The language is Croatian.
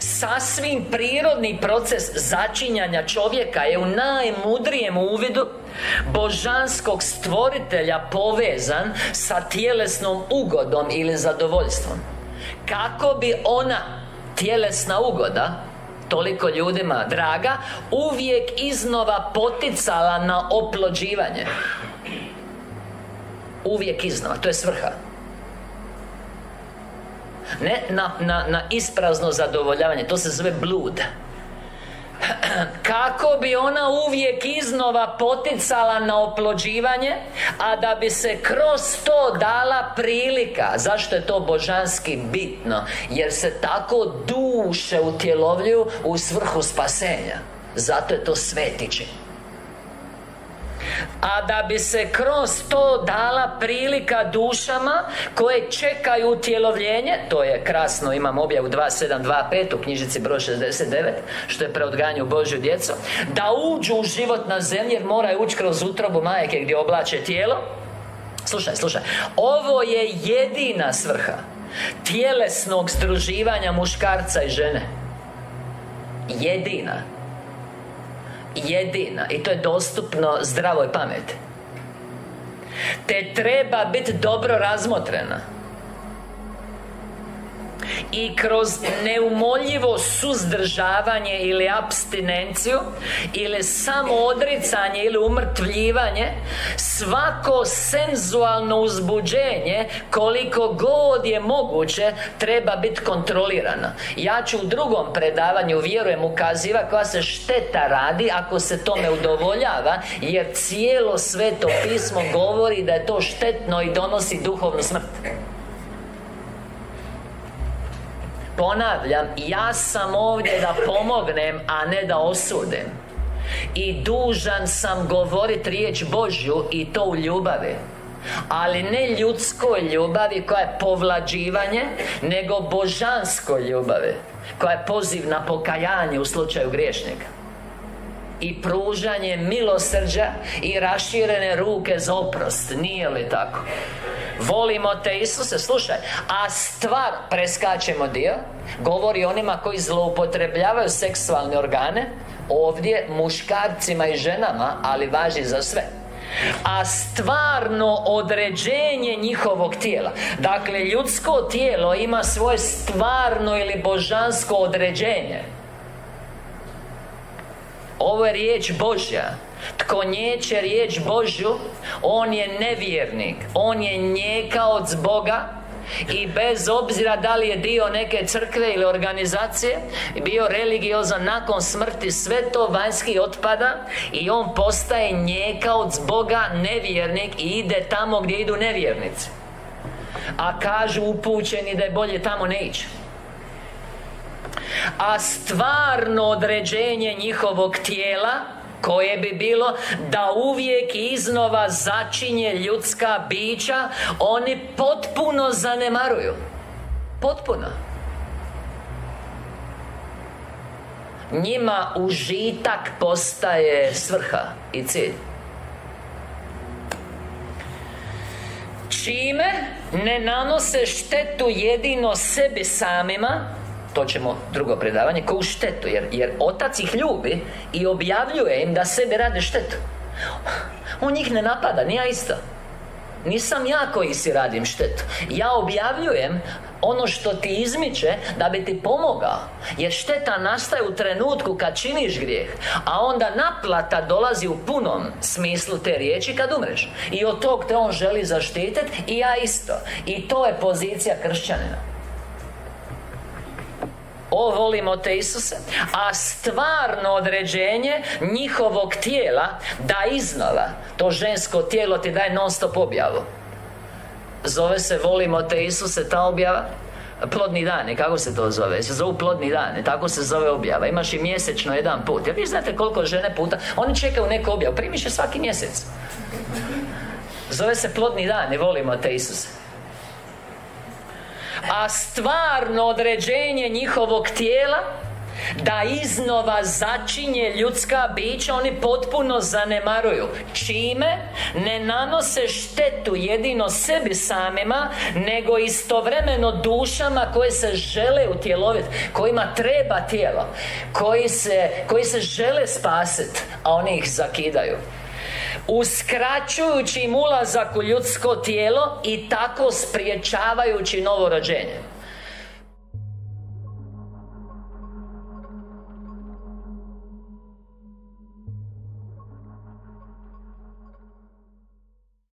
Sasvim prirodni proces začinjanja čovjeka je u najmudrijem uvidu božanskog stvoritelja povezan sa tjelesnom ugodom ili zadovoljstvom. Kako bi ona, tjelesna ugoda, toliko ljudima draga, uvijek iznova poticala na oplođivanje. Uvijek iznova, to je svrha. Ne na isprazno zadovoljavanje, to se zove blud. Kako bi ona uvijek iznova poticala na oplođivanje, a da bi se kroz to dala prilika. Zašto je to božanski bitno? Jer se tako duše utjelovljuju u svrhu spasenja. Zato je to sveti čin. A da bi se kroz to dala prilika dušama koje čekaju utjelovljenje, to je krasno, imam objavu 2725 u knjižici broj 69, što je preodgajanje u Božju djecu, da uđu u život na zemlji, jer moraju ući kroz utrobu majke gdje oblače tijelo. Slušaj, ovo je jedina svrha tjelesnog združivanja muškarca i žene. Jedina. I to je dostupno zdravoj pameti. Te treba biti dobro razmotrena i kroz neumoljivo suzdržavanje ili apstinenciju ili samoodricanje ili umrtvljivanje, svako senzualno uzbuđenje, koliko god je moguće, treba biti kontrolirano. Ja ću u drugom predavanju, vjerujem, ukazivati koja se šteta radi ako se tome udovoljava, jer cijelo Sveto pismo govori da je to štetno i donosi duhovnu smrt. Ponavljam, ja sam ovdje da pomognem, a ne da osudim. I dužan sam govoriti riječ Božju, i to u ljubavi. Ali ne ljudskoj ljubavi koja je povlađivanje, nego božanskoj ljubavi koja je poziv na pokajanje u slučaju griješnika i pružanje milosrđa i raširene ruke za oprost. Nije li tako? Volimo te, Isuse. Slušaj, a stvar, preskačemo dio, govori onima koji zloupotrebljavaju seksualne organe, ovdje muškarcima i ženama, ali važi za sve. A stvarno određenje njihovog tijela. Dakle, ljudsko tijelo ima svoje stvarno ili božansko određenje. Ovo je riječ Božja. Tko nječe riječ Božju, on je nevjernik. On je njekaoc Boga. I bez obzira da li je dio neke crkve ili organizacije, bio religiozan, nakon smrti sve to vanjski otpada i on postaje njekaoc Boga, nevjernik, i ide tamo gdje idu nevjernici. A kažu upućeni da je bolje tamo ne ići. A stvarno određenje njihovog tijela, koje bi bilo da uvijek iznova začinje ljudska bića, oni potpuno zanemaruju. Potpuno. Njima užitak postaje svrha i cilj. Čime ne nanose štetu jedino sebi samima, to ćemo drugo predavanje, koju štetu, jer otac ih ljubi i objavljuje im da sebi rade štetu. On njih ne napada, ni ja isto. Nisam ja koji si radim štetu. Ja objavljujem ono što ti izmiče da bi ti pomogao. Jer šteta nastaje u trenutku kad činiš grijeh, a onda naplata dolazi u punom smislu te riječi kad umreš. I od tog te on želi zaštititi, i ja isto. I to je pozicija kršćanina. O, volimo te, Isuse. A stvarno određenje njihovog tijela, da iznova, to žensko tijelo ti daje non stop objavu. Zove se volimo te, Isuse, ta objava. Plodni dani, kako se to zove? Se zovu plodni dani, tako se zove objava. Imaš i mjesečno jedan put. Jer vi znate koliko žene puta, oni čekaju neku objavu, primiš je svaki mjesec. Zove se plodni dani, volimo te, Isuse. A stvarno određenje njihovog tijela, da iznova začinje ljudska bića, oni potpuno zanemaruju. Čime? Ne nanose štetu jedino sebi samima, nego istovremeno dušama koje se žele utjeloviti, kojima treba tijelo, koji se žele spasiti, a oni ih zakidaju, uskraćujući im ulazak u ljudsko tijelo i tako spriječavajući novo rođenje.